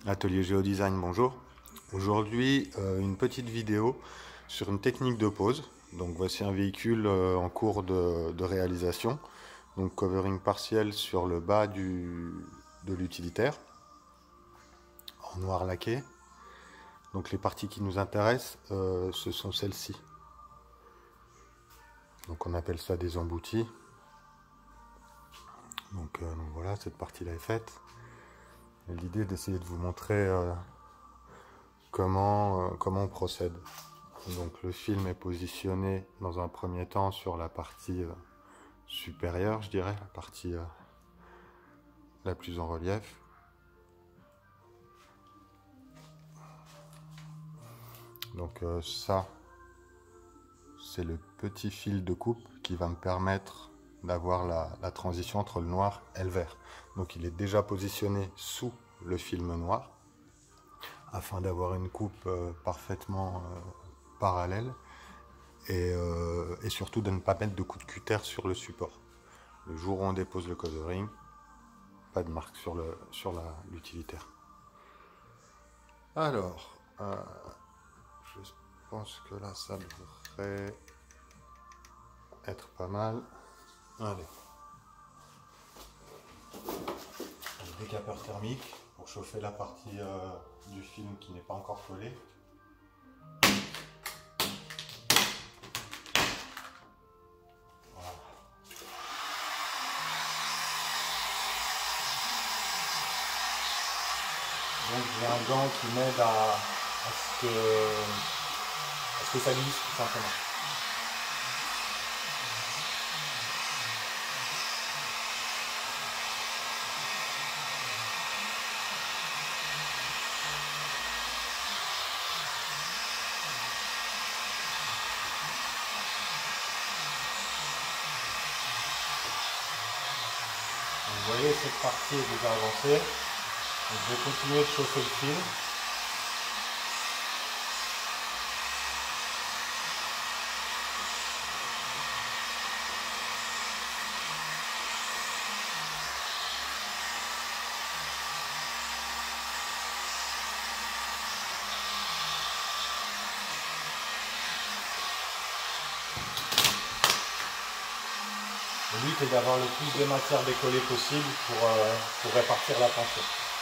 Atelier Géodesign, bonjour. Aujourd'hui, une petite vidéo sur une technique de pose. Donc voici un véhicule en cours de réalisation. Donc covering partiel sur le bas de l'utilitaire, en noir laqué. Donc les parties qui nous intéressent, ce sont celles-ci. Donc on appelle ça des emboutis. Donc voilà, cette partie-là est faite. L'idée est d'essayer de vous montrer comment on procède. Donc le film est positionné dans un premier temps sur la partie supérieure, je dirais, la partie la plus en relief. Donc ça, c'est le petit fil de coupe qui va me permettre d'avoir la transition entre le noir et le vert. Donc il est déjà positionné sous le film noir, afin d'avoir une coupe parfaitement parallèle, et surtout de ne pas mettre de coup de cutter sur le support. Le jour où on dépose le covering, pas de marque sur l'utilitaire. Alors, je pense que là, ça devrait être pas mal. Allez. Le décapeur thermique pour chauffer la partie du film qui n'est pas encore collée. Donc j'ai un gant qui m'aide à ce que ça glisse tout simplement. Donc, vous voyez, cette partie est déjà avancée. Donc, je vais continuer de chauffer le film. Le but est d'avoir le plus de matière décollée possible pour répartir la tension.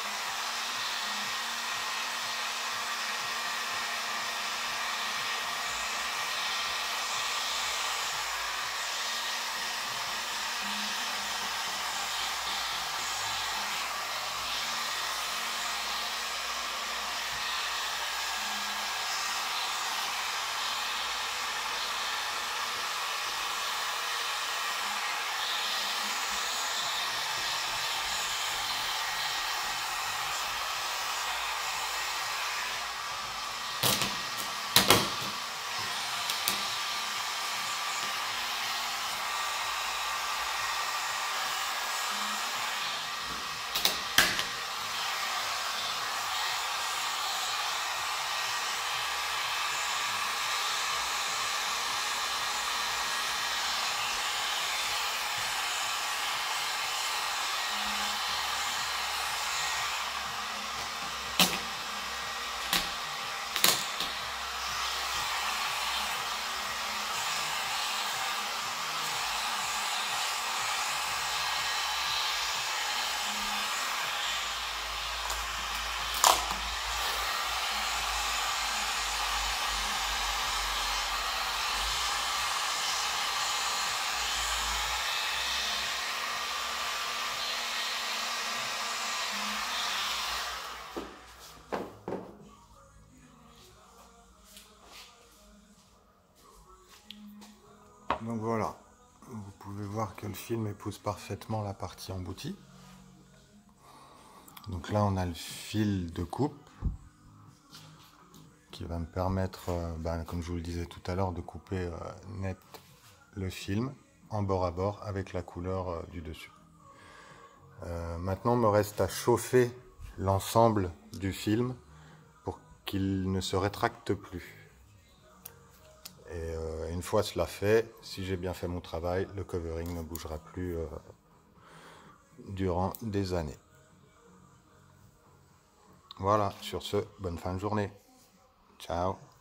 Donc voilà, vous pouvez voir que le film épouse parfaitement la partie emboutie. Donc là on a le fil de coupe qui va me permettre, comme je vous le disais tout à l'heure, de couper net le film en bord à bord avec la couleur du dessus. Maintenant il me reste à chauffer l'ensemble du film pour qu'il ne se rétracte plus. Et une fois cela fait, si j'ai bien fait mon travail, le covering ne bougera plus durant des années. Voilà, sur ce, bonne fin de journée. Ciao.